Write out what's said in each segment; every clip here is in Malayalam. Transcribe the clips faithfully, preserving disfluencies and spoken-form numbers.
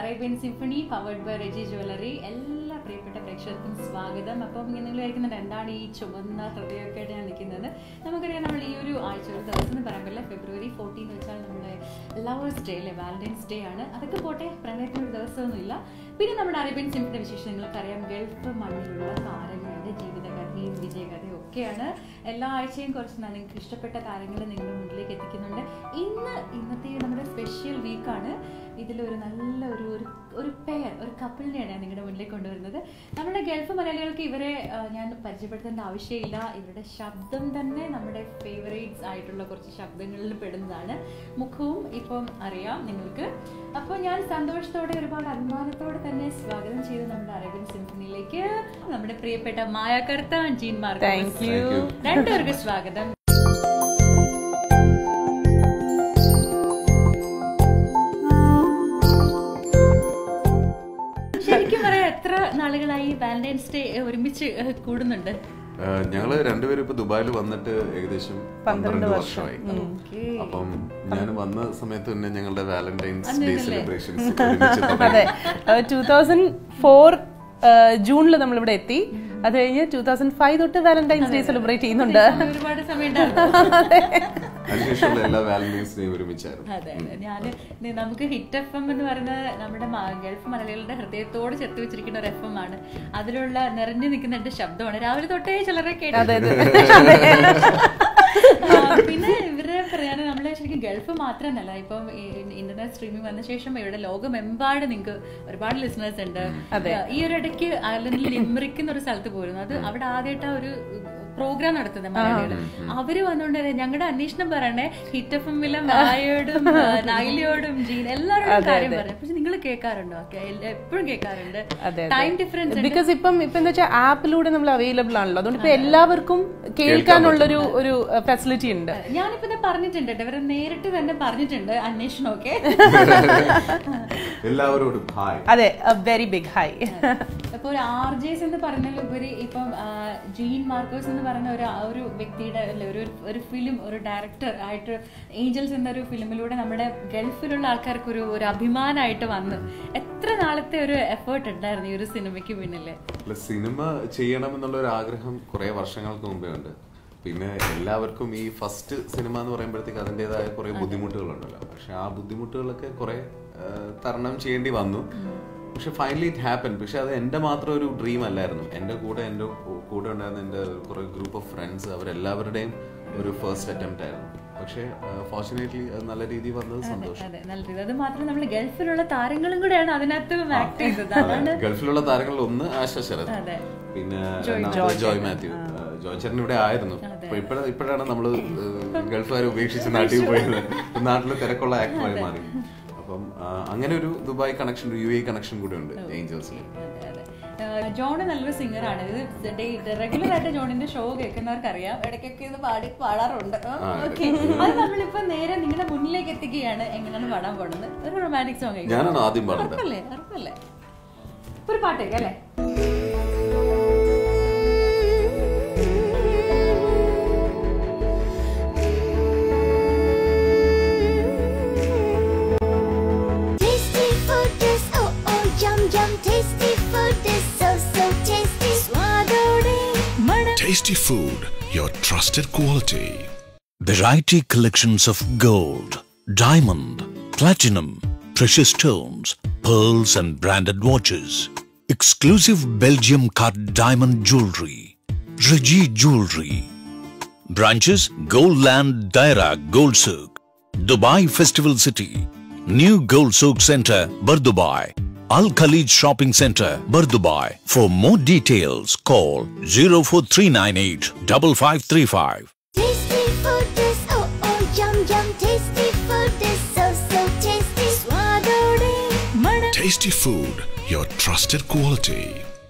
Arabian Symphony powered by Reji jewellery. എല്ലാ പ്രിയപ്പെട്ട പ്രേക്ഷകർക്കും സ്വാഗതം. അപ്പം ഇങ്ങനെ നിങ്ങൾ വിചാരിക്കുന്നുണ്ട് എന്താണ് ഈ ചുവന്ന ഹൃദയമൊക്കെ ആയിട്ട് ഞാൻ നിൽക്കുന്നത്. നമുക്കറിയാം, നമ്മൾ ഈ ഒരു ആഴ്ച ഒരു ദിവസം എന്ന് പറയാൻ പറ്റില്ല, ഫെബ്രുവരി ഫോർട്ടീൻ വെച്ചാൽ നമ്മുടെ ലവേഴ്സ് ഡേ അല്ലേ, വാലന്റൈൻസ് ഡേ ആണ്. അതൊക്കെ പോട്ടെ, പ്രണയത്തിനൊരു ദിവസമൊന്നുമില്ല. പിന്നെ നമ്മുടെ അറേബ്യൻ സിംഫണി വിശേഷം നിങ്ങൾക്കറിയാം, ഗൾഫ് മണ്ണിലുള്ള താരങ്ങളുടെ ജീവിതകഥയും വിജയകഥയും ഒക്കെയാണ്. എല്ലാ ആഴ്ചയും കുറച്ച് നിങ്ങൾക്ക് ഇഷ്ടപ്പെട്ട താരങ്ങൾ നിങ്ങളുടെ മുന്നിലേക്ക് എത്തിക്കുന്നുണ്ട്. ഇന്ന് ഇന്നത്തെ നമ്മുടെ സ്പെഷ്യൽ വീക്കാണ്. ഇതിലൊരു നല്ല ഒരു ഒരു പെയർ, ഒരു കപ്പിളിനെയാണ് നിങ്ങളുടെ മുന്നിലേക്ക് കൊണ്ടുവരുന്നത്. നമ്മുടെ ഗൾഫ് മലയാളികൾക്ക് ഇവരെ ഞാൻ പരിചയപ്പെടുത്തേണ്ട ആവശ്യമില്ല. ഇവരുടെ ശബ്ദം തന്നെ നമ്മുടെ ഫേവറേറ്റ്സ് ആയിട്ടുള്ള കുറച്ച് ശബ്ദങ്ങളിൽ പെടുന്നതാണ്. മുഖവും ഇപ്പം അറിയാം നിങ്ങൾക്ക്. അപ്പോൾ ഞാൻ സന്തോഷത്തോടെ ഒരുപാട് അഭിമാനത്തോടെ തന്നെ സ്വാഗതം ചെയ്തു നമ്മുടെ അറേബ്യൻ സിംഫണിയിലേക്ക് നമ്മുടെ പ്രിയപ്പെട്ട മായ കർത്താൻ, ജീൻ മാർക്കോസ്. രണ്ടുപേർക്ക് സ്വാഗതം. ശരിക്കും പറയാം, എത്ര നാളുകളായി വാലന്റൈൻസ് ഡേ ഒരുമിച്ച് കൂടുന്നുണ്ട്? ഞങ്ങള് രണ്ടുപേരും ഇപ്പൊ ദുബായിൽ വന്നിട്ട് ഏകദേശം പന്ത്രണ്ട് വർഷമായി. അപ്പം ഞാൻ വന്ന സമയത്ത് തന്നെ ഞങ്ങളുടെ Valentine's day celebrations two thousand four ജൂണിൽ നമ്മളിവിടെ എത്തി. അത് കഴിഞ്ഞ് ടൂ തൗസൻഡ് ഫൈവ് തൊട്ട് വാലന്റൈൻസ് ഡേ സെലിബ്രേറ്റ് ചെയ്യുന്നുണ്ട്. ഒരുപാട് സമയം അതിനുശേഷമുള്ള എല്ലാ വാലന്റൈൻസ് ഡേ ഒരുമിച്ചായിരുന്നു. അതെ, ഞാന് നമുക്ക് ഹിറ്റ് എഫ് എം എന്ന് പറയുന്ന നമ്മുടെ ഗൾഫ് മലയാളികളുടെ ഹൃദയത്തോട് ചേർത്ത് വെച്ചിരിക്കുന്ന ഒരു എഫ് എം ആണ്. അതിലുള്ള നിറഞ്ഞു നിൽക്കുന്ന എന്റെ ശബ്ദമാണ്. രാവിലെ തൊട്ടേ ചിലരെ കേട്ടത്. പിന്നെ ഇവരെ പറയാൻ നമ്മളെ ശരിക്കും ഗൾഫ് മാത്രമല്ല, ഇപ്പം ഇന്റർനെറ്റ് സ്ട്രീമിംഗ് വന്ന ശേഷം ഇവിടെ ലോകമെമ്പാട് നിങ്ങൾക്ക് ഒരുപാട് ലിസണേഴ്സ് ഉണ്ട്. ഈ ഒരു ഇടയ്ക്ക് അയർലൻഡിൽ ലിംറിക് എന്നൊരു സ്ഥലത്ത് പോയിരുന്നു. അത് അവിടെ ആദ്യമായിട്ട് ഒരു പ്രോഗ്രാം നടത്തുന്നത് മലയാളികള്. അവര് വന്നോണ്ട് ഞങ്ങളുടെ അന്വേഷണം പറയണേ, ഹിറ്റ് എഫ് എമ്മിലെ മായയോടും നൈലിയോടും ജീൻ എല്ലാവരോടും കാര്യം പറയാം. പക്ഷെ നിങ്ങൾ കേൾക്കാറുണ്ടോ? എപ്പോഴും കേൾക്കാറുണ്ട്. ടൈം ഡിഫറൻസ് ബിക്കോസ് ഇപ്പം ഇപ്പൊ എന്താ വെച്ചാൽ ആപ്പിലൂടെ നമ്മൾ അവൈലബിൾ ആണല്ലോ. അതുകൊണ്ട് ഇപ്പൊ എല്ലാവർക്കും കേൾക്കാനുള്ളൊരു ഒരു ഫെസിലിറ്റി ഉണ്ട്. ഞാനിപ്പോ ഇത് പറഞ്ഞിട്ടുണ്ട്, ഇവരെ നേരിട്ട് തന്നെ പറഞ്ഞിട്ടുണ്ട് അന്വേഷണം ഒക്കെ. എല്ലാവരോടും ഹായ്. അതെ, വെരി ബിഗ് ഹായ്. ഇപ്പൊ ഒരു ആർ ജെസ് എന്ന് പറഞ്ഞതിലുപരി ഇപ്പം ജീൻ മാർക്കോസ് എന്ന് പറയുന്ന ഒരു ഒരു വ്യക്തിയുടെ ഒരു ഒരു ഫിലിം, ഒരു ഡയറക്ടർ ആയിട്ട് ഏഞ്ചൽസ് എന്നൊരു ഫിലിമിലൂടെ നമ്മുടെ ഗൾഫിലുള്ള ആൾക്കാർക്ക് ഒരു ഒരു അഭിമാനമായിട്ട് വന്നു. എത്ര നാളത്തെ ഒരു എഫേർട്ട് ഉണ്ടായിരുന്നു ഈ ഒരു സിനിമയ്ക്ക് പിന്നില്? സിനിമ ചെയ്യണം എന്നുള്ള ഒരു ആഗ്രഹം കുറെ വർഷങ്ങൾക്ക് മുമ്പേ ഉണ്ട്. പിന്നെ എല്ലാവർക്കും ഈ ഫസ്റ്റ് സിനിമ എന്ന് പറയുമ്പോഴത്തേക്ക് അതിൻ്റെതായ കുറെ ബുദ്ധിമുട്ടുകളുണ്ടല്ലോ. പക്ഷെ ആ ബുദ്ധിമുട്ടുകളൊക്കെ കുറെ തരണം ചെയ്യേണ്ടി വന്നു. പക്ഷെ ഫൈനലി ഇറ്റ് ഹാപ്പൻ. പക്ഷെ അത് എൻ്റെ മാത്രം ഒരു ഡ്രീം അല്ലായിരുന്നു. എൻ്റെ കൂടെ എൻ്റെ കൂടെ ഉണ്ടായിരുന്ന എൻ്റെ കുറെ ഗ്രൂപ്പ് ഓഫ് ഫ്രണ്ട്സ്, അവരെല്ലാവരുടെയും ഒരു ഫസ്റ്റ് അറ്റംപ്റ്റ് ആയിരുന്നു. പക്ഷെ ഫോർച്ചുനേറ്റ്ലി അത് നല്ല രീതിയിൽ വന്നത് സന്തോഷം. അത് മാത്രം നമ്മൾ ഗൾഫിലുള്ള താരങ്ങളും കൂടെയാണ് അതിനകത്ത് ആക്ട് ചെയ്തത്. ഗൾഫിലുള്ള താരങ്ങളിൽ ഒന്ന് ആശ ശരത്, പിന്നെ ജോയ് മാത്യു. ജോയ് ചേട്ടൻ ഇവിടെ ആയിരുന്നു. ഇപ്പോഴാണ് നമ്മള് ഗൾഫുകാരെ ഉപേക്ഷിച്ച് നാട്ടിൽ പോയത്. നാട്ടില് തിരക്കുള്ള ആക്ടറായി മാറി. അപ്പം അങ്ങനെ ഒരു Dubai connection, U A connection കൂടെ ഉണ്ട് ഏഞ്ചൽസിൽ. ജോണ് നല്ലൊരു സിംഗറാണ്. ഇത് റെഗുലർ ആയിട്ട് ജോണിന്റെ ഷോ കേൾക്കുന്നവർക്ക് അറിയാം, ഇടയ്ക്കൊക്കെ ഇത് പാടി പാടാറുണ്ട്. ഓക്കെ, അത് നമ്മളിപ്പോ നേരെ നിങ്ങളുടെ മുന്നിലേക്ക് എത്തിക്കുകയാണ്. എങ്ങനെയാണ് പാടാൻ പോകുന്നത്? ഒരു റൊമാൻറ്റിക് സോങ് ഞാനാണ് ആദ്യം പാടുന്നത്. അല്ലേ അറപ്പല്ലേ ഒരു പാട്ടേക്ക് അല്ലേ? Tasty Food, your trusted quality. Variety collections of gold, diamond, platinum, precious stones, pearls and branded watches. Exclusive Belgium cut diamond jewelry. Regi Jewelry. Branches Goldland Daira Gold Souk. Dubai Festival City. New Gold Souk Center, Bardubai. Al Khalid Shopping Center, Bardubai. For more details, call zero four three nine eight five five three five. Tasty food is oh oh yum yum. Tasty food is so so tasty. Swadode mana. Tasty Food, your trusted quality.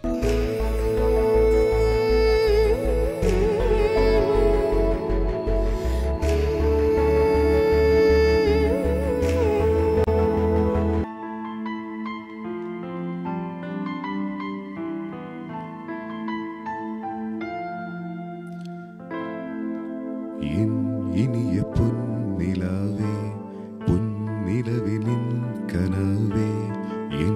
ഇനിയ പൊന്നിലാവേ പൊന്നിലവിനിൻ കനവേ എൻ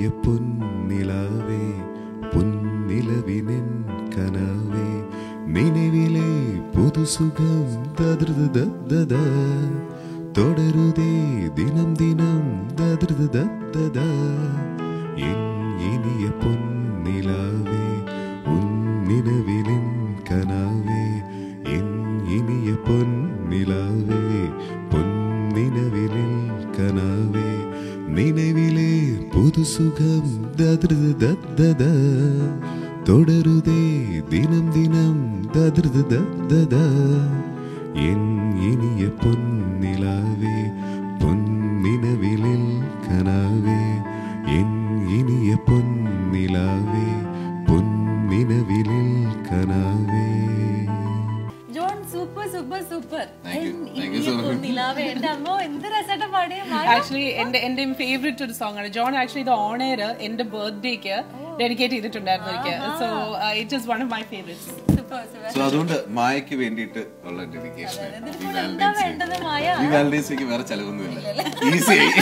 പൊന്നിലാവേ പൊന്നിലവിനെൻ കനവേ നിனைவிலே പുതുസുഖം ദദൃദദദദ തുടരുതേ ദിനം ദിനം ദദൃദദദദ എൻ ഇനിയ പൊന്നിലാവേ ഉന്നിനവിലെൻ കനവേ എൻ ഇനിയ പൊന്നിലാവേ പൊന്നിനവിലെൻ കനവേ നിனைவிலே പുതുസുഖം ദദൃദദദദ തുടരുതേ ദിനം ദിനം ദദൃദദദദ എൻ ഇനിയ പൊന്നിലാവേ പൊന്നിനവിലിൽ കനവേ എൻ ഇനിയ പൊന്നിലാവേ പൊന്നിനവിലിൽ കനവേ. John super super super. Thank you. Thank you so much. എന്റെ അമ്മ എന്ത് രസമായിട്ട് പാടിയ. ആക്ച്വലി എന്റെ എന്റെ ഫേവറേറ്റ് ഒരു സോങ് ആണ്. ജോൺ ആക്ച്വലി ഇത് ഓൺ എയർ എന്റെ ബർത്ത്ഡേക്ക് ഡെഡിക്കേറ്റ് ചെയ്തിട്ടുണ്ടായിരുന്നു എനിക്ക്. So it is one of my favourites. So അതുകൊണ്ട് മായക്ക് വേണ്ടിയിട്ട് ഉള്ള ഡെഡിക്കേഷൻ ഈ വാലന്റൈൻസ് ഡേക്ക് വേറെ ചെലവൊന്നുമില്ല, ഈസി ആയി.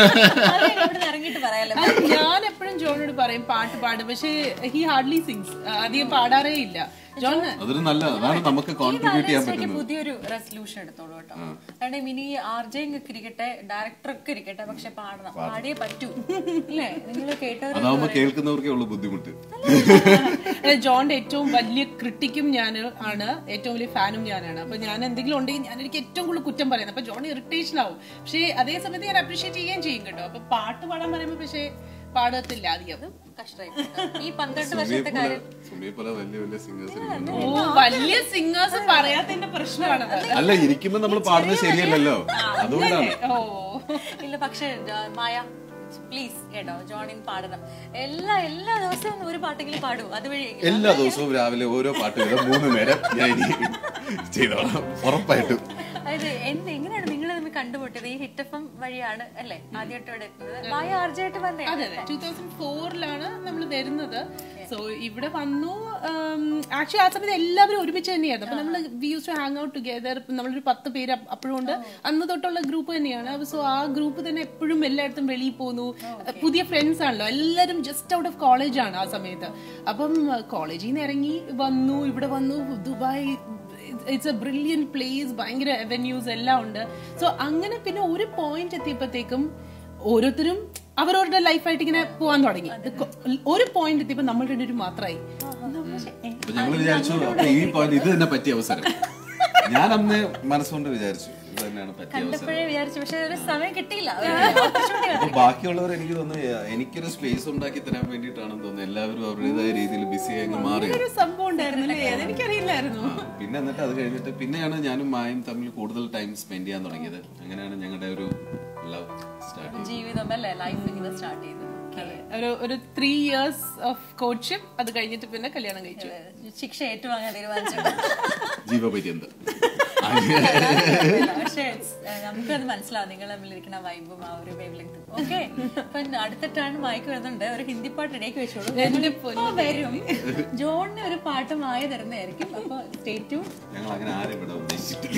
ഞാൻ എപ്പോഴും ജോണോട് പറയും പാട്ട് പാടും, പക്ഷേ ഹി ഹാർഡ്ലി സിങ്സ്, അധികം പാടാറേ ഇല്ല. ജോൺ അതൊരു നല്ല അതാണ് നമുക്ക് കോൺട്രിബ്യൂട്ട് ചെയ്യാൻ പറ്റുന്നത്. പുതിയൊരു റെസൊല്യൂഷൻ എടുത്തോളൂ കേട്ടോ. കാരണം ഇനി ആർജെയൊക്കെ ഇരിക്കട്ടെ, ഡയറക്ടറൊക്കെ ഇരിക്കട്ടെ, പക്ഷെ പാടണം, പാടിയേ പറ്റൂ അല്ലേ? നിങ്ങൾ കേട്ടവർ അതാവുമ്പോ കേൾക്കുന്നവർക്കേ ഉള്ളൂ ബുദ്ധിമുട്ട്. ജോണിന്റെ ഏറ്റവും വലിയ ക്രിട്ടിക്കും ഞാൻ ആണ്, ഏറ്റവും വലിയ ഫാനും ഞാനാണ്. അപ്പൊ ഞാൻ എന്തെങ്കിലും ഉണ്ടെങ്കിൽ ഞാൻ എനിക്ക് ഏറ്റവും കൂടുതൽ കുറ്റം പറയുന്നത്. അപ്പൊ ജോൺ ഇറിറ്റേഷൻ ആവും, പക്ഷെ അതേ സമയത്ത് ഞാൻ അപ്രീഷിയേറ്റ് ചെയ്യുകയും ചെയ്യും കേട്ടോ. അപ്പൊ പാട്ട് പാടാൻ പറയുമ്പോ പക്ഷെ പാടത്തില്ല അധികം. ഈ പന്ത്രണ്ട് വർഷത്തെ കാര്യം ഓ വലിയ സിംഗേഴ്സ് പറയാത്തതിന്റെ പ്രശ്നമാണ്. അല്ല, ഇരിക്കുമ്പോ നമ്മൾ പാടുന്നത് ശരിയല്ലല്ലോ, അതുകൊണ്ടാണ്. ഓ ഇല്ല, പക്ഷെ മായ പ്ലീസ് കേട്ടോ, ജോണിൻ പാടണം. എല്ലാ എല്ലാ ദിവസവും ഒരു പാട്ടെങ്കിലും പാടൂ. അതുവഴി എല്ലാ ദിവസവും രാവിലെ ഓരോ പാട്ട് വീതം മൂന്ന് നേരം ഞാൻ ചെയ്തോളാം, ഉറപ്പായിട്ടും. അതായത് എന്ത് എങ്ങനെയാണ് നിങ്ങൾ തമ്മിൽ കണ്ടുമുട്ടിയത്? ഈ ഹിറ്റ് എഫ് എം വഴിയാണ് അല്ലേ ആദ്യമായിട്ട് ഇവിടെ എത്തുന്നത്? മായ ആർജയായിട്ട് വന്നേ? അതെ അതെ, ടൂ തൗസൻഡ് ഫോറിലാണ് നമ്മൾ വരുന്നത്. സോ ഇവിടെ വന്നു. ആക്ച്വലി ആ സമയത്ത് എല്ലാവരും ഒരുമിച്ച് തന്നെയായിരുന്നു. അപ്പൊ നമ്മൾ we use to hang out together. നമ്മളൊരു പത്ത് പേര് അപ്പോഴും ഉണ്ട്. അന്ന് തൊട്ടുള്ള ഗ്രൂപ്പ് തന്നെയാണ്. സോ ആ ഗ്രൂപ്പ് തന്നെ എപ്പോഴും എല്ലായിടത്തും വെളിയിൽ പോകുന്നു. പുതിയ ഫ്രണ്ട്സ് ആണല്ലോ എല്ലാവരും. ജസ്റ്റ് ഔട്ട് ഓഫ് കോളേജ് ആണ് ആ സമയത്ത്. അപ്പം കോളേജിൽ നിന്ന് ഇറങ്ങി വന്നു, ഇവിടെ വന്നു. Dubai it's a brilliant place, ഭയങ്കര അവന്യൂസ് എല്ലാം ഉണ്ട്. സോ അങ്ങനെ പിന്നെ ഒരു പോയിന്റ് എത്തിയപ്പോഴത്തേക്കും ഓരോരുത്തരും അവരവരുടെ ലൈഫായിട്ട് ഇങ്ങനെ പോകാൻ തുടങ്ങി. ഒരു പോയിന്റ് എത്തിയപ്പോ നമ്മൾ രണ്ടുപേരും മാത്രമായി. ഞങ്ങൾ വിചാരിച്ചു ഈ പോയിന്റ് ഇത് തന്നെ പറ്റിയ അവസരം. ഞാൻ അന്ന് മനസ്സുകൊണ്ട് വിചാരിച്ചു ഇത് തന്നെയാണ് പറ്റിയ അവസരം. വിചാരിച്ചു, പക്ഷെ ഒരു സമയം കിട്ടിയില്ല. അപ്പൊ ബാക്കിയുള്ളവർ എനിക്ക് തോന്നുന്നു എനിക്കൊരു സ്പേസ് ഉണ്ടാക്കി തരാൻ വേണ്ടിയിട്ടാണെന്ന് തോന്നുന്നു. എല്ലാവരും അവരുടേതായ രീതിയിൽ ബിസി ആയി മാറി. സംഭവം ഉണ്ടായിരുന്നില്ലേ, അതെനിക്കറിയില്ലായിരുന്നു. പിന്നെ എന്നിട്ട് അത് കഴിഞ്ഞിട്ട് പിന്നെയാണ് ഞാനും മായും തമ്മിൽ കൂടുതൽ ടൈം സ്പെൻഡ് ചെയ്യാൻ തുടങ്ങിയത്. അങ്ങനെയാണ് ഞങ്ങളുടെ ഒരു ലവ് സ്റ്റാർട്ട്, ജീവിതം അല്ലേ, ലൈഫ് ഇങ്ങനെ സ്റ്റാർട്ട് ചെയ്തത്. ഒരു ഒരു ത്രീ ഇയേഴ്സ് ഓഫ് കോച്ച്ഷിപ്പ്, അത് കഴിഞ്ഞിട്ട് പിന്നെ കല്യാണം കഴിച്ചു. ശിക്ഷ ഏറ്റുവാങ്ങാൻ തീരുമാനിച്ചു, ജീവപര്യന്തം. പക്ഷേ നമുക്കത് മനസ്സിലാവും നിങ്ങൾ തമ്മിലിരിക്കുന്ന വൈബും ആ ഒരു വേവ് ലെങ്തും. ഓക്കെ, അപ്പൊ അടുത്ത ടേൺ മായ്ക്ക് വരുന്നുണ്ട്. ഒരു ഹിന്ദി പാട്ട് ഇടയ്ക്ക് വെച്ചോളൂ, വരും. ജോണിന് ഒരു പാട്ട് മായ തരുന്നതായിരിക്കും. അപ്പൊ സ്റ്റേ ട്യൂൺ. ഞങ്ങൾ അങ്ങനെ ആരും ഇവിടെ ഉദ്ദേശിച്ചിട്ടില്ല.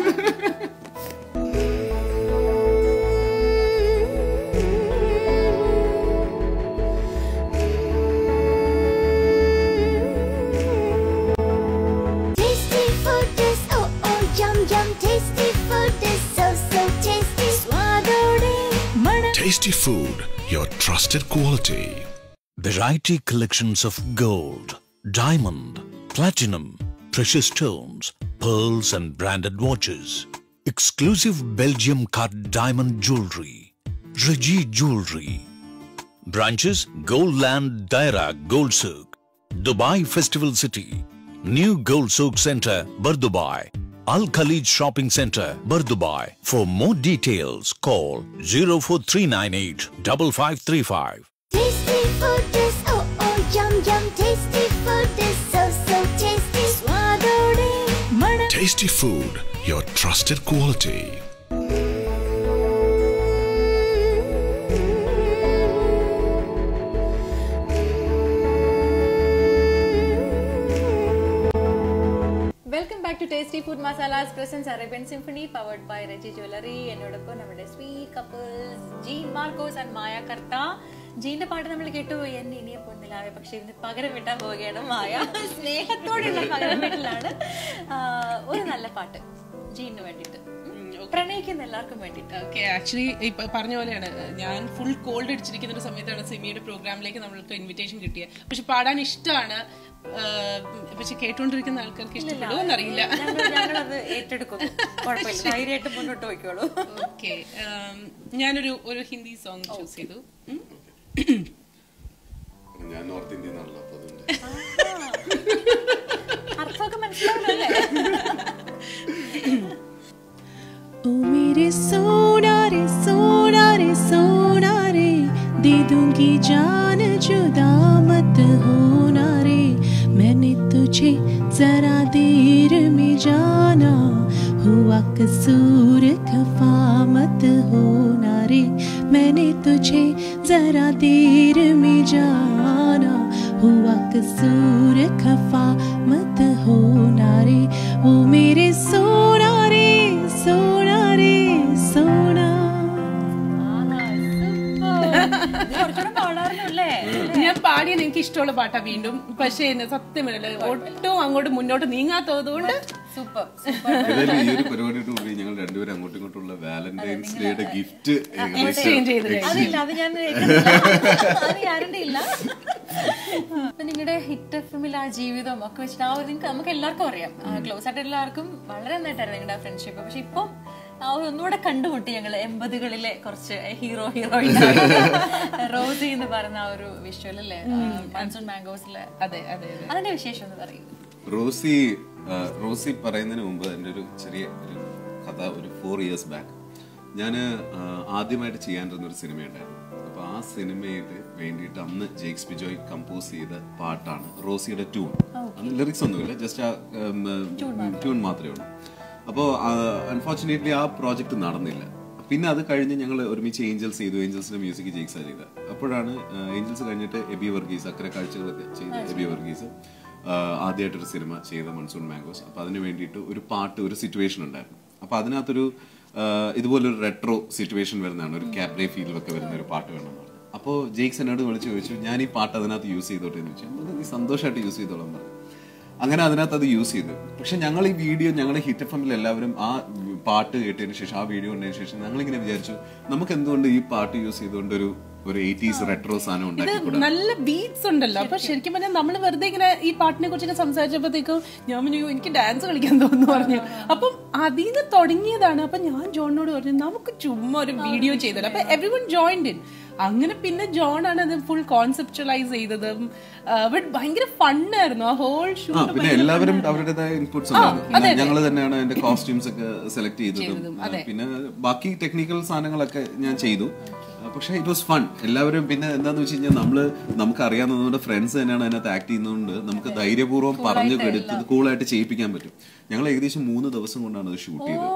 Tasty Food, your trusted quality. Variety collections of gold, diamond, platinum, precious stones, pearls and branded watches. Exclusive Belgium cut diamond jewelry. Regi Jewelry. Branches Goldland Daira Gold Souk, Dubai Festival City, New Gold Souk Center, Bardubai, Al Khalid Shopping Center, Bardubai. For more details, call zero four three nine eight five five three five. Tasty food is oh oh yum yum. Tasty food is so so tasty. Swadode mana. Tasty Food, your trusted quality. Welcome back to Tasty Food Masalas presents Arabian Symphony powered by Reji jewellery. എന്നോടൊപ്പം നമ്മുടെ sweet couples Jean Markose and Maya Kartha. ജീന്റെ പാട്ട് നമ്മൾ കേട്ടുപോയി എന്നെ ഇനിയെ പൊന്നിലാവേ, പക്ഷെ ഇതിന് പകരം വിട്ടാൻ പോവുകയാണ് മായ. സ്നേഹത്തോടെയുള്ള പകരം വീട്ടിലാണ് ഒരു നല്ല പാട്ട് ജീന് വേണ്ടിട്ട്, പ്രണയിക്കുന്ന എല്ലാവർക്കും വേണ്ടിട്ട്. ഓക്കെ, ആക്ച്വലി ഇപ്പൊ പറഞ്ഞ പോലെയാണ്, ഞാൻ ഫുൾ കോൾഡ് അടിച്ചിരിക്കുന്ന ഒരു സമയത്താണ് സിമിയുടെ പ്രോഗ്രാമിലേക്ക് നമ്മൾക്ക് ഇൻവിറ്റേഷൻ കിട്ടിയത്. പക്ഷെ പാടാൻ ഇഷ്ടമാണ്, പക്ഷെ കേട്ടോണ്ടിരിക്കുന്ന ആൾക്കാർക്ക് ഇഷ്ടപ്പെടുമോ എന്നറിയില്ല. ഞങ്ങളത് ഏറ്റെടുക്കും, കുഴപ്പമില്ല, ധൈര്യമായിട്ട് മുന്നോട്ട് പോയിക്കോളൂ. ഓക്കെ, ഞാനൊരു ഒരു ഹിന്ദി സോങ് ചൂസ് ചെയ്തു. ഞാൻ നോർത്ത് ഇന്ത്യൻ ആണല്ലോ, അപ്പൊ അതുകൊണ്ട് അർത്ഥമൊക്കെ മനസ്സിലാവുന്നല്ലേ? ओ मेरे सोना रे सोना रे सोना रे, दे दूंगी जान जुदा मत होना रे, मैंने तुझे जरा देर में जाना, हुआ कसूर खफा मत होना रे, मैंने तुझे जरा देर में जाना, हुआ कसूर खफा मत होना रे, ओ मेरे सोना रे सोना रे सोना. ഞാൻ പാടിയത് എനിക്ക് ഇഷ്ടമുള്ള പാട്ടാ വീണ്ടും, പക്ഷെ എന്നെ സത്യമില്ല ഒട്ടും അങ്ങോട്ട് മുന്നോട്ട് നീങ്ങാത്തതുകൊണ്ട് സൂപ്പർ. ഏതായാലും ഈ ഒരു പരിപാടിയോട് കൂടി ഞങ്ങൾ രണ്ടുപേരും അങ്ങോട്ടും ഇങ്ങോട്ടുള്ള വാലന്റൈൻസ് ഡേയുടെ ഗിഫ്റ്റ് എക്സ്ചേഞ്ച് ചെയ്ത് അതില്ല, അത് ഞാൻ അത് ഗ്യാരണ്ടി ഇല്ല. നിങ്ങളുടെ ഹിറ്റ് എഫിൽ ആ ജീവിതം ഒക്കെ വെച്ചിട്ട് ആ ഒരു നിങ്ങൾക്ക് നമുക്ക് എല്ലാവർക്കും അറിയാം, ക്ലോസ് ആയിട്ട് എല്ലാവർക്കും വളരെ നന്നായിട്ടായിരുന്നു നിങ്ങളുടെ ഫ്രണ്ട്ഷിപ്പ്. പക്ഷെ ഇപ്പം ആ ഒന്നുകൂടെ കണ്ടുമുട്ടി ഞങ്ങള് എൺപതുകളിലെ കുറച്ച് ഹീറോ ഹീറോയിൻ റോസി എന്ന് പറയുന്ന ആ ഒരു വിഷ്വൽ അല്ലേ, മൺസൂൺ മാംഗോസിലെ. അതെ അതെ അതിന്റെ വിശേഷം എന്ന് പറയും. റോസി റോസി പറയുന്നതിന് മുമ്പ് എൻ്റെ ഒരു ചെറിയ ഒരു കഥ. ഒരു ഫോർ ഇയേഴ്സ് ബാക്ക് ഞാൻ ആദ്യമായിട്ട് ചെയ്യാനിരുന്ന ഒരു സിനിമയുണ്ടായിരുന്നു. അപ്പൊ ആ സിനിമയുടെ വേണ്ടിയിട്ട് അന്ന് ജെയ്ക്സ് ബിജോയ് കമ്പോസ് ചെയ്ത പാട്ടാണ് റോസിയുടെ ട്യൂൺ. അന്ന് ലിറിക്സ് ഒന്നുമില്ല, ജസ്റ്റ് ആ ട്യൂൺ മാത്രമേ ഉള്ളൂ. അപ്പോൾ അൺഫോർച്ചുനേറ്റ്ലി ആ പ്രോജക്റ്റ് നടന്നില്ല. പിന്നെ അത് കഴിഞ്ഞ് ഞങ്ങൾ ഒരുമിച്ച് ഏഞ്ചൽസ് ചെയ്തു. ഏഞ്ചൽസിന്റെ മ്യൂസിക് ജെയ്ക്സാ ചെയ്തത്. അപ്പോഴാണ് ഏഞ്ചൽസ് കഴിഞ്ഞിട്ട് എബി വർഗീസ്, അക്കരെ കാഴ്ചകളൊക്കെ ചെയ്ത് എബി വർഗീസ് ആദ്യമായിട്ടൊരു സിനിമ ചെയ്ത മൺസൂൺ മാംഗോസ്. അപ്പൊ അതിന് വേണ്ടിയിട്ട് ഒരു പാട്ട്, ഒരു സിറ്റുവേഷൻ ഉണ്ടായിരുന്നു. അപ്പൊ അതിനകത്തൊരു ഇതുപോലൊരു റെട്രോ സിറ്റുവേഷൻ വരുന്നതാണ്, ഒരു ക്യാബ്രേ ഫീലിലൊക്കെ വരുന്ന ഒരു പാട്ട് വേണമെന്ന് പറഞ്ഞു. അപ്പോൾ ജെയ്ക്സ് എന്നോട് വിളിച്ച് ചോദിച്ചു, ഞാൻ ഈ പാട്ട് അതിനകത്ത് യൂസ് ചെയ്തോട്ടെ എന്ന് ചോദിച്ചു. അത് നീ സന്തോഷമായിട്ട് യൂസ് ചെയ്തോളാം പറഞ്ഞു. അങ്ങനെ അതിനകത്ത് അത് യൂസ് ചെയ്തു. പക്ഷെ ഞങ്ങൾ ഈ വീഡിയോ, ഞങ്ങളുടെ ഹിറ്റ് എഫ് എമ്മിൽ എല്ലാവരും ആ പാട്ട് കേട്ടതിന് ശേഷം, ആ വീഡിയോ കണ്ടതിന് ശേഷം ഞങ്ങളിങ്ങനെ വിചാരിച്ചു, നമുക്ക് എന്തുകൊണ്ട് ഈ പാട്ട് യൂസ് ചെയ്തുകൊണ്ട് ഒരു ഒരു എയ്റ്റീസ് റെട്രോ സാധനം ഉണ്ടാക്കി. നല്ല ബീറ്റ്സ് ഉണ്ടല്ലോ. അപ്പൊ ശരിക്കും പറഞ്ഞാൽ നമ്മൾ വെറുതെ ഇങ്ങനെ ഈ പാട്ടിനെ കുറിച്ചൊക്കെ സംസാരിച്ചപ്പോഴത്തേക്കും ഞാൻ പറഞ്ഞു എനിക്ക് ഡാൻസ് കളിക്കാൻ തോന്നുന്നു പറഞ്ഞു. അപ്പം അതിൽ നിന്ന് തുടങ്ങിയതാണ്. അപ്പൊ ഞാൻ ജോണിനോട് പറഞ്ഞു നമുക്ക് ചുമ്മാ ഒരു വീഡിയോ ചെയ്തല്ലോ. അപ്പൊ എവറി വൺ ജോയിൻഡ് ഇൻ. അങ്ങനെ പിന്നെ ജോൺ ആണ് അത് ഫുൾ കോൺസെപ്ച്വലൈസ് ചെയ്തതും. ബട്ട് ഭയങ്കര ഫണ്ണായിരുന്നു ആ ഹോൾ ഷൂട്ട്. പിന്നെ എല്ലാവരും അവരുടേതായ ഇൻപുട്സ് ഉണ്ടായിരുന്നു. ഞങ്ങൾ തന്നെയാണ് എന്റെ കോസ്റ്റ്യൂംസ് ഒക്കെ സെലക്ട് ചെയ്തതും. പിന്നെ ബാക്കി ടെക്നിക്കൽ സാധനങ്ങളൊക്കെ ഞാൻ ചെയ്തു. പക്ഷെ ഇറ്റ് വാസ് ഫൺ. എല്ലാവരും പിന്നെ എന്താന്ന് വെച്ച് കഴിഞ്ഞാൽ നമ്മള് നമുക്ക് അറിയാവുന്ന നമ്മുടെ ഫ്രണ്ട്സ് തന്നെയാണ് അതിനകത്ത് ആക്ട് ചെയ്യുന്നതുകൊണ്ട് നമുക്ക് ധൈര്യപൂർവ്വം പറഞ്ഞു എടുത്ത് കൂളായിട്ട് ചെയ്യിപ്പിക്കാൻ പറ്റും. ഞങ്ങൾ ഏകദേശം മൂന്ന് ദിവസം കൊണ്ടാണ് അത് ഷൂട്ട് ചെയ്തത്.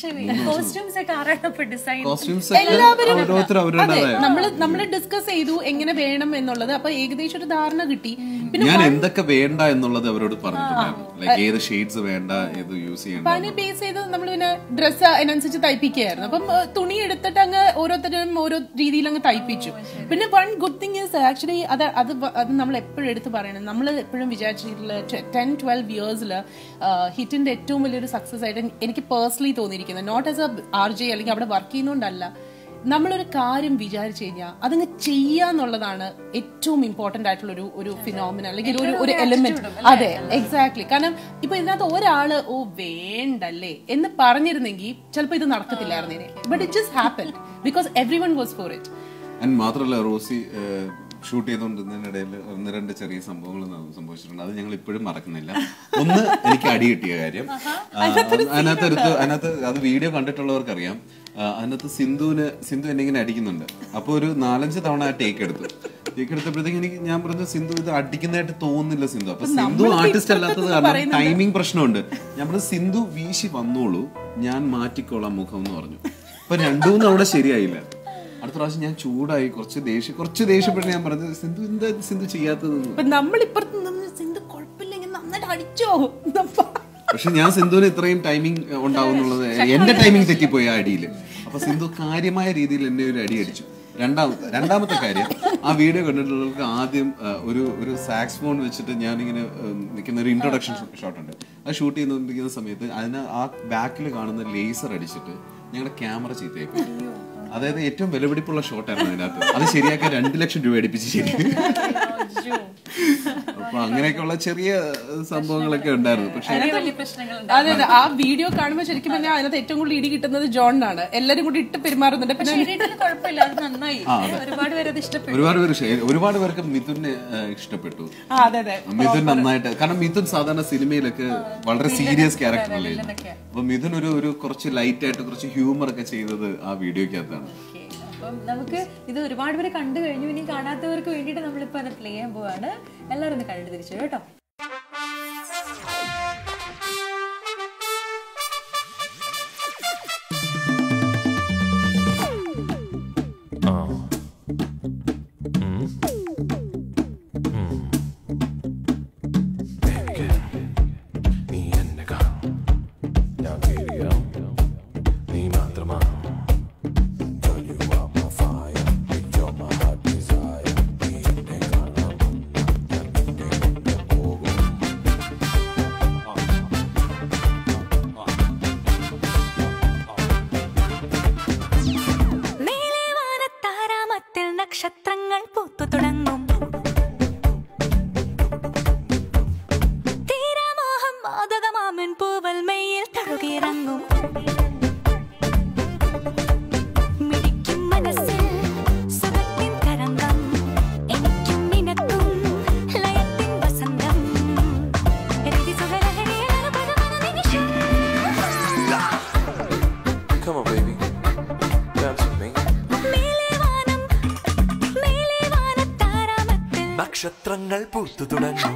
ഓരോരുത്തർ അവരുടേതായ നമ്മള് നമ്മള് ഡിസ്കസ് ചെയ്തു എങ്ങനെ വേണം എന്നുള്ളത്. അപ്പൊ ഏകദേശം ഒരു ധാരണ കിട്ടി. പിന്നെ ഞാൻ എന്തൊക്കെ വേണ്ട എന്നുള്ളത് അവരോട് പറഞ്ഞിട്ടുണ്ടായിരുന്നു. ലൈക്ക് ഏത് ഷെയ്ഡ്സ് വേണ്ട, ഏത് യൂസ് ചെയ്യണ്ട. പനി ബേസ് ചെയ്ത് നമ്മൾ പിന്നെ ഡ്രസ്സ് അതിനനുസരിച്ച് തയ്പ്പിക്കുകയായിരുന്നു. അപ്പം തുണി എടുത്തിട്ട് അങ്ങ് ഓരോരുത്തരും ഓരോ രീതിയിൽ അങ്ങ് തയ്പ്പിച്ചു. പിന്നെ one good thing is actually അത് അത് അത് നമ്മൾ എപ്പോഴും എടുത്ത് പറയണം. നമ്മൾ എപ്പോഴും വിചാരിച്ചിട്ടുള്ള ടെൻ ട്വൽവ് ഇയേഴ്സിൽ ഹിറ്റിന്റെ ഏറ്റവും വലിയൊരു സക്സസ് ആയിട്ട് എനിക്ക് പേഴ്സണലി തോന്നിയിരിക്കുന്നത്, not as a R J അല്ലെങ്കിൽ അവിടെ വർക്ക് ചെയ്യുന്നോണ്ടല്ല, നമ്മളൊരു കാര്യം വിചാരിച്ചു കഴിഞ്ഞാൽ അതങ്ങ് ചെയ്യാന്നുള്ളതാണ് ഏറ്റവും ഇമ്പോർട്ടന്റ് ആയിട്ടുള്ള ഒരു ഒരു ഫിനോമിന അല്ലെങ്കിൽ ഒരു ഒരു എലിമെന്റ്. അതെ, എക്സാക്ട്ലി. കാരണം ഇപ്പൊ ഇതിനകത്ത് ഒരാള് ഓ വേണ്ടല്ലേ എന്ന് പറഞ്ഞിരുന്നെങ്കിൽ ചിലപ്പോൾ ഇത് നടക്കത്തില്ലായിരുന്നേ. But it just happened because everyone was for it. And മാത്രമല്ല റോസി ഷൂട്ട് ചെയ്തുകൊണ്ടിരുന്നതിനിടയിൽ ഒന്ന് രണ്ട് ചെറിയ സംഭവങ്ങൾ സംഭവിച്ചിട്ടുണ്ട്. അത് ഞങ്ങൾ ഇപ്പോഴും മറക്കുന്നില്ല. ഒന്ന്, എനിക്ക് അടി കിട്ടിയ കാര്യം. അതിനകത്തൊരു അതിനകത്ത് അത് വീഡിയോ കണ്ടിട്ടുള്ളവർക്കറിയാം. അതിനകത്ത് സിന്ധുവിന് സിന്ധു എന്നെ ഇങ്ങനെ അടിക്കുന്നുണ്ട്. അപ്പൊ ഒരു നാലഞ്ച് തവണ ആ ടേക്ക് എടുത്തു. ടേക്ക് എടുത്തപ്പോഴത്തേക്ക് എനിക്ക് ഞാൻ പറഞ്ഞു സിന്ധു ഇത് അടിക്കുന്നതായിട്ട് തോന്നുന്നില്ല സിന്ധു. അപ്പൊ സിന്ധു ആർട്ടിസ്റ്റ് അല്ലാത്തത് കാരണം ടൈമിംഗ് പ്രശ്നമുണ്ട്. ഞാൻ പറഞ്ഞു സിന്ധു വീശി വന്നോളൂ, ഞാൻ മാറ്റിക്കോളാം മുഖം എന്ന് പറഞ്ഞു. അപ്പൊ രണ്ടു മൂന്ന് അവിടെ ശരിയായില്ല. അടുത്ത പ്രാവശ്യം ഞാൻ ചൂടായി, കുറച്ച് ദേഷ്യം കുറച്ച് ദേഷ്യപ്പെട്ട് ഞാൻ പറഞ്ഞത് സിന്ധു എന്താ സിന്ധു ചെയ്യാത്തത്. പക്ഷെ ഞാൻ സിന്ധുവിന് ഇത്രയും ടൈമിംഗ് ഉണ്ടാവും എന്നുള്ളത് എന്റെ ടൈമിംഗ് തെറ്റിപ്പോയി ആ അടിയിൽ. അപ്പൊ സിന്ധു കാര്യമായ രീതിയിൽ എന്നെ ഒരു അടി അടിച്ചു. രണ്ടാമത്തെ രണ്ടാമത്തെ കാര്യം, ആ വീഡിയോ കണ്ടിട്ടുള്ളവർക്ക് ആദ്യം ഒരു ഒരു സാക്സ്ഫോൺ വെച്ചിട്ട് ഞാനിങ്ങനെ നിൽക്കുന്ന ഒരു ഇൻട്രൊഡക്ഷൻ ഷോട്ട് ഉണ്ട്. അത് ഷൂട്ട് ചെയ്തുകൊണ്ടിരിക്കുന്ന സമയത്ത് അതിന് ആ ബാക്കിൽ കാണുന്ന ലേസർ അടിച്ചിട്ട് ഞങ്ങളുടെ ക്യാമറ ചീത്തയായി. അതായത് ഏറ്റവും വിലപിടിപ്പുള്ള ഷോട്ടായിരുന്നു അതിനകത്ത്. അത് ശരിയാക്കാൻ രണ്ട് ലക്ഷം രൂപ അടിപ്പിച്ച് ശരി. അപ്പൊ അങ്ങനെയൊക്കെയുള്ള ചെറിയ സംഭവങ്ങളൊക്കെ ഉണ്ടായിരുന്നു. പക്ഷെ അതെ അതെ, ആ വീഡിയോ കാണുമ്പോൾ ശരിക്കും പറഞ്ഞാൽ അതിനകത്ത് ഏറ്റവും കൂടുതൽ ഇടി കിട്ടുന്നത് ജോണിനാണ്. എല്ലാരും കൂടി ഇട്ട് പെരുമാറുന്നുണ്ട്. പിന്നെ ഒരുപാട് പേര് ഒരുപാട് പേര് ഒരുപാട് പേർക്ക് മിഥുനെ ഇഷ്ടപ്പെട്ടു. അതെ അതെ, മിഥുൻ നന്നായിട്ട്, കാരണം മിഥുൻ സാധാരണ സിനിമയിലൊക്കെ വളരെ സീരിയസ് ക്യാരക്ടർ അല്ലേ. അപ്പൊ മിഥുൻ ഒരു ഒരു കുറച്ച് ലൈറ്റ് ആയിട്ട് കുറച്ച് ഹ്യൂമർ ഒക്കെ ചെയ്തത് ആ വീഡിയോക്കകത്താണ്. അപ്പം നമുക്ക് ഇത് ഒരുപാട് പേര് കണ്ടു കഴിഞ്ഞു. ഇനി കാണാത്തവർക്ക് വേണ്ടിയിട്ട് നമ്മളിപ്പോ അത് പ്ലേ ചെയ്യാൻ പോവാണ്. എല്ലാവരും ഒന്ന് കണ്ടിട്ട് തിരിച്ചു കേട്ടോ. നക്ഷത്രങ്ങൾ പൂത്തു തുടങ്ങും, തീരാമോഹം മാതകമാമൻ പൂവൽ മെയ്യിൽ തഴുകിയിറങ്ങും, മിടിക്കും മനസ്സിൽ സുഖത്തിൻ തരംഗം, എനിക്കും നിനക്കും ലയത്തിൻ വസന്തം, Come on, baby. Dance with me. നക്ഷത്രങ്ങൾ പൂത്തു തുടങ്ങും.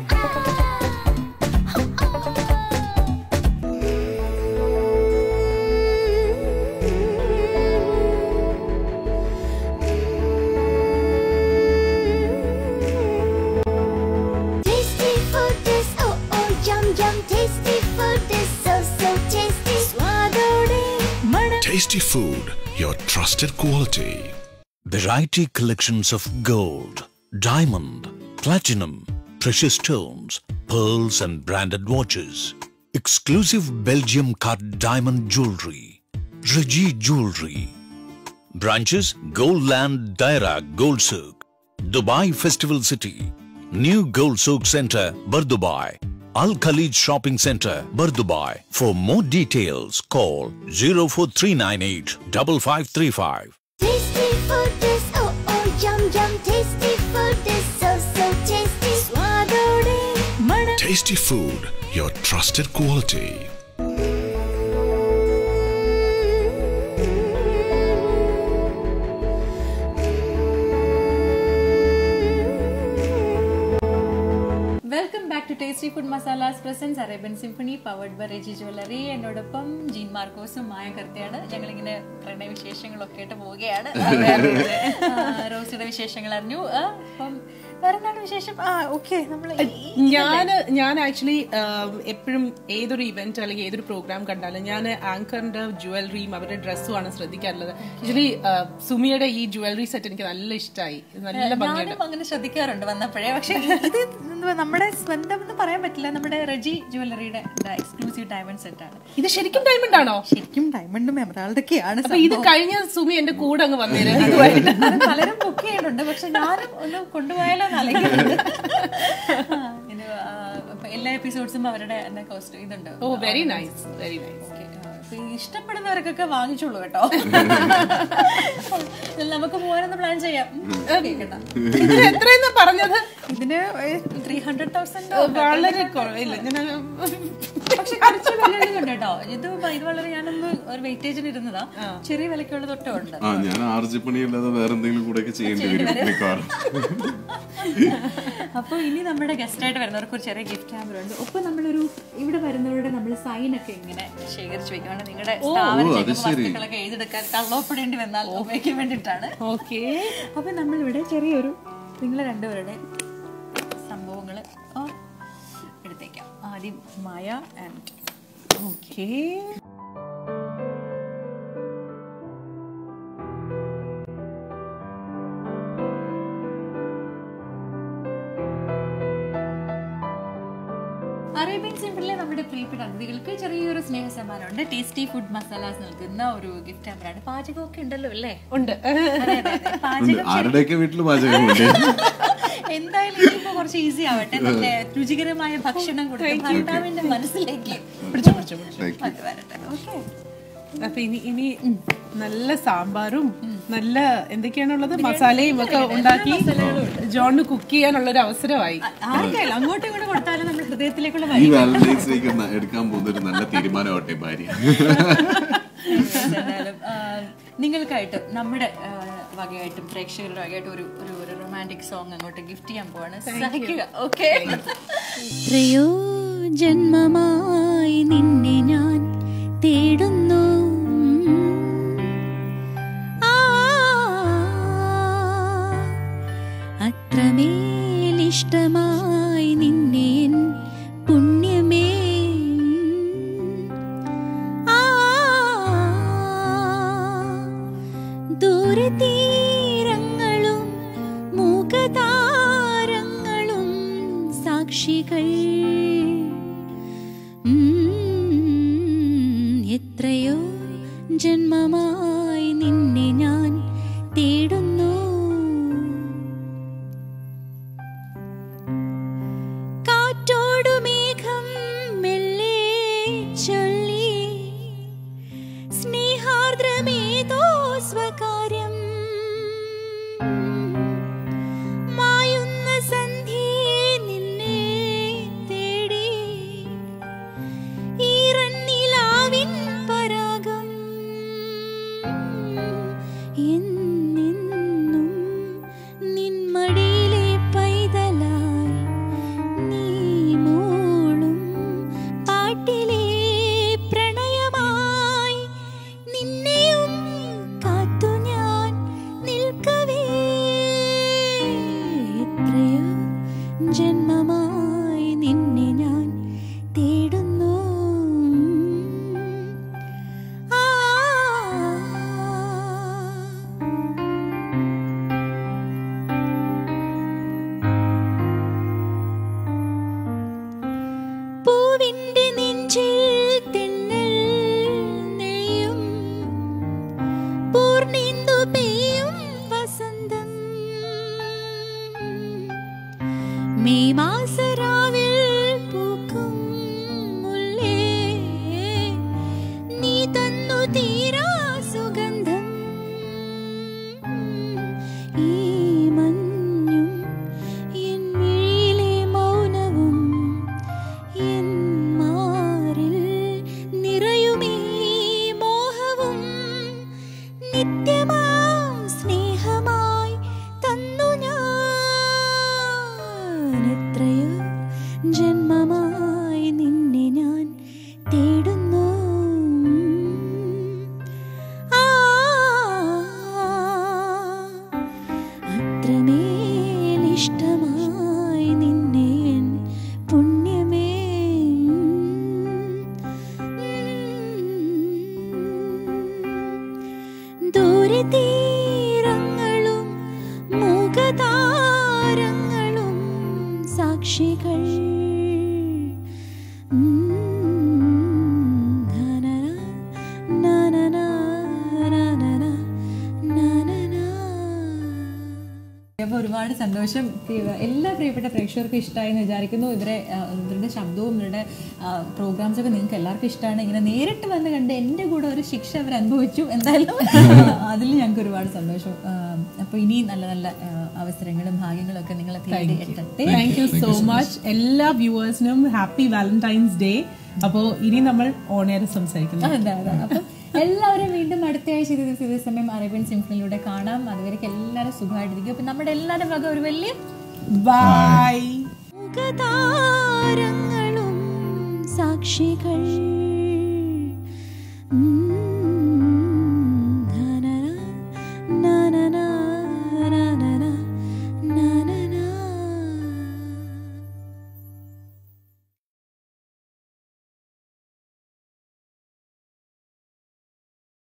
Tasty food is oh oh yum yum. Tasty food is so so tasty. Swadode mana. Tasty Food, your trusted quality. Variety collections of gold, diamond, platinum, precious stones, pearls and branded watches. Exclusive Belgium cut diamond jewelry. Regie Jewelry. Branches Goldland Daira Gold Souk, Dubai Festival City, New Gold Souk Center, Bardubai, Al Khalid Shopping Center, Bardubai. For more details, call zero four three nine eight five five three five. Tasty food is oh oh yum yum. Tasty food is so so tasty. Swadode mana. Tasty Food, your trusted quality. Welcome back to Tasty Food Masalas presents Arabian Symphony powered by Reji jewellery. എന്നോടൊപ്പം ജീൻ മാർക്കോസും മായ കർത്തയാണ്. ഞങ്ങളിങ്ങനെ പ്രണയ വിശേഷങ്ങളൊക്കെ ആയിട്ട് പോവുകയാണ്. റോസിയുടെ വിശേഷങ്ങൾ അറിഞ്ഞു. അപ്പം വേറെന്താണ് വിശേഷം? ആ ഓക്കെ, നമ്മൾ ഞാൻ ഞാൻ ആക്ച്വലി എപ്പോഴും ഏതൊരു ഇവന്റ് അല്ലെങ്കിൽ ഏതൊരു പ്രോഗ്രാം കണ്ടാലും ഞാൻ ആങ്കറിന്റെ ജ്വല്ലറിയും അവരുടെ ഡ്രസ്സും ആണ് ശ്രദ്ധിക്കാറുള്ളത്. ആക്ച്വലി സുമിയുടെ ഈ ജ്വല്ലറി സെറ്റ് എനിക്ക് നല്ല ഇഷ്ടമായി. നല്ല ഭംഗിയുണ്ട്. അങ്ങനെ ശ്രദ്ധിക്കാറുണ്ട് വന്നപ്പോഴേ. പക്ഷെ ഇത് നമ്മുടെ സ്വന്തം എന്ന് പറയാൻ പറ്റില്ല. നമ്മുടെ റെജി ജ്വല്ലറിയുടെ എക്സ്ക്ലൂസീവ് ഡയമണ്ട് സെറ്റ് ആണ്. ഇത് ശരിക്കും ഡയമണ്ട് ആണോ? ശരിക്കും ഡയമണ്ടും എമറാൾഡൊക്കെയാണ്. അപ്പൊ ഇത് കഴിഞ്ഞ സുമി എന്റെ കൂടെ അങ്ങ് വന്നേര്. പലരും ബുക്ക് ചെയ്യുന്നുണ്ട്. പക്ഷെ ഞാനും ഒന്ന് കൊണ്ടുപോയാലോ എല്ലാ എപ്പിസോഡ്സും അവരുടെ കോസ്റ്റ് ഇതുണ്ട്. Oh very nice, very nice. ഇഷ്ടപ്പെടുന്നവർക്കൊക്കെ വാങ്ങിച്ചോളൂ കേട്ടോ. നമുക്ക് പോകാനൊന്ന് പ്ലാൻ ചെയ്യാം. എത്രയെന്ന് പറഞ്ഞത്? ഇതിന് ത്രീ ഹൺഡ്രഡ് തൗസൻഡ്. വളരെ കുറവില്ല. പക്ഷെ കുറച്ച് വിലയുണ്ട് കേട്ടോ. ഇത് ഇത് വളരെ ഞാനൊന്ന് ഒരു വെയിറ്റേജിന് ഇരുന്നതാ. ചെറിയ വിലക്കുള്ള തൊട്ടും ഉണ്ട്. ഞാൻ ആർജിപ്പണി അല്ലാതെ വേറെ എന്തെങ്കിലും കൂടെ ചെയ്യേണ്ടി വരും. അപ്പൊ ഇനി നമ്മുടെ ഗസ്റ്റ് ആയിട്ട് വരുന്നവർക്ക് ഒരു ചെറിയ ഗിഫ്റ്റ് ഹാമ്പർ ഉണ്ട്. ഒപ്പം നമ്മളൊരു ഇവിടെ വരുന്നവരുടെ നമ്മൾ സൈൻ ഒക്കെ ഇങ്ങനെ ശേഖരിച്ചു വെക്കണം. നിങ്ങളുടെ വസ്തുക്കളൊക്കെ എഴുതെടുക്കാൻ കള്ളോപ്പെടേണ്ടി വന്നാൽ ഉപയോഗിക്കാൻ വേണ്ടിയിട്ടാണ്. ഓക്കെ. അപ്പൊ നമ്മളിവിടെ ചെറിയൊരു നിങ്ങളെ രണ്ടുപേരുടെ സംഭവങ്ങൾ എടുത്തേക്കാം. ആദ്യം മായ ആൻഡ് ഓക്കെ. അറേബ്യൻ സിംപിളിലെ നമ്മുടെ പ്രിയപ്പെട്ട അതിഥികൾക്ക് ചെറിയൊരു സ്നേഹ സമ്മാനമുണ്ട്. ടേസ്റ്റി ഫുഡ് മസാലാസ് നൽകുന്ന ഒരു ഗിഫ്റ്റ് ആമ്പറാണ്. പാചകമൊക്കെ ഉണ്ടല്ലോ അല്ലേ? ഉണ്ട്. ആരുടെയൊക്കെ വീട്ടിൽ പാചകമുണ്ട്. എന്തായാലും ഇതിപ്പോ കുറച്ച് ഈസി ആവട്ടെ. നല്ല രുചികരമായ ഭക്ഷണം കൊടുത്ത് ഭർത്താവിന്റെ മനസ്സിലേക്ക് വരട്ടെ. ഓക്കെ. അപ്പൊ ഇനി ഇനി നല്ല സാമ്പാറും നല്ല എന്തൊക്കെയാണുള്ളത് മസാലയും ഒക്കെ ഉണ്ടാക്കി ജോണിന് കുക്ക് ചെയ്യാനുള്ള ഒരു അവസരമായി. ആർക്കല്ല അങ്ങോട്ടും ഇങ്ങോട്ടും കൊടുത്താലും നമ്മുടെ ഹൃദയത്തിലേക്കുള്ള ഈ വാലന്റൈൻസ് ഡേക്ക് എടുക്കാൻ പോകുന്ന ഒരു നല്ല തീരുമാനമാവട്ടെ ഭാര്യ. നിങ്ങൾക്കായിട്ട് നമ്മുടെ വകയായിട്ടും പ്രേക്ഷകരുടെ വകയായിട്ടും ഒരു ഒരു റൊമാൻറ്റിക് സോങ് അങ്ങോട്ട് ഗിഫ്റ്റ് ചെയ്യാൻ പോവാണ്. സഹിക്കുക. ഓക്കെ. എത്രയോ ജന്മമായി നിന്നെ ഞാൻ തേടുന്നു, അത്രമേലിഷ്ടമായി നിന്നെ പുണ്യമേ, ദൂരതീരങ്ങളും മൂകതാരങ്ങളും സാക്ഷികൾ. എത്രയോ ജന്മമായി നിന്നെ ഞാൻ തേടുന്നു, കാറ്റോടു മേഘം മെല്ലെ ചൊല്ലി സ്നേഹാർദ്രമേതോ സ്വകാര്യം, മായുന്ന സന്ധ്യേ നിന്നെ തേടി ഈറന്നിലാവിൻ പരാഗം, എന്നെന്നും നിന്മടിയിലെ പൈതലായി നീ മൂളും പാട്ടിലെ പ്രണയമായി നിന്നെയും കാത്തു ഞാൻ നിൽക്കവേ. എത്രയോ ജന്മമായി നിന്നെ ഞാൻ തേടുന്നു, ആ പൂവിന്റെ നെഞ്ചിൽ തെന്നൽ നെയ്യും പൂർണിന്ദു പെയ്യും വസന്തം, മെയ് മാസരാവിൽ പൂക്കും മുല്ലേ നീ തന്നു തീരാ സുഗന്ധം, ഈ മഞ്ഞും എൻ മിഴിയിലെ മൗനവും എൻ മാറിൽ നിറയുമീ മോഹവും നിത്യമാം സ്നേഹമായി തന്നു ഞാൻ. എത്രയോ ജന്മമായി നിന്നെ ഞാൻ തേടുന്നു, ആ അത്രമേലിഷ്ടമായി നിന്നെ പുണ്യമേ. ദൂരതീരങ്ങളും മൂകതാരങ്ങളും സാക്ഷികൾ. അപ്പോൾ ഒരുപാട് സന്തോഷം. എല്ലാ പ്രിയപ്പെട്ട പ്രേക്ഷകർക്കും ഇഷ്ടമായി എന്ന് വിചാരിക്കുന്നു. ഇവരെ ഇവരുടെ ശബ്ദവും ഇവരുടെ പ്രോഗ്രാംസൊക്കെ നിങ്ങൾക്ക് എല്ലാവർക്കും ഇഷ്ടമാണ്. ഇങ്ങനെ നേരിട്ട് വന്ന് കണ്ട് എൻ്റെ കൂടെ ഒരു ശിക്ഷ അവർ അനുഭവിച്ചു. എന്തായാലും അതിൽ ഞങ്ങൾക്ക് ഒരുപാട് സന്തോഷം. അപ്പോൾ ഇനി നല്ല നല്ല അവസരങ്ങളും ഭാഗ്യങ്ങളും ഒക്കെ നിങ്ങളെ തേടി എത്തട്ടെ. Thank you so much. എല്ലാ വ്യൂവേഴ്സിനും ഹാപ്പി വാലന്റൈൻസ് ഡേ. അപ്പോൾ ഇനി നമ്മൾ ഓൺ എയർ സംസാരിക്കുന്നു. അതെ അതെ. അപ്പം എല്ലാവരും വീണ്ടും അടുത്ത ആഴ്ച ഇതേ സമയം അറേബ്യൻ സിംഫണിയിലൂടെ കാണാം. അതുവരെയ്ക്ക് എല്ലാവരും സുഖമായിട്ടിരിക്കും. അപ്പം നമ്മുടെ എല്ലാവരും വക ഒരു വലിയ ബൈ. താരങ്ങളും സാക്ഷികൾ.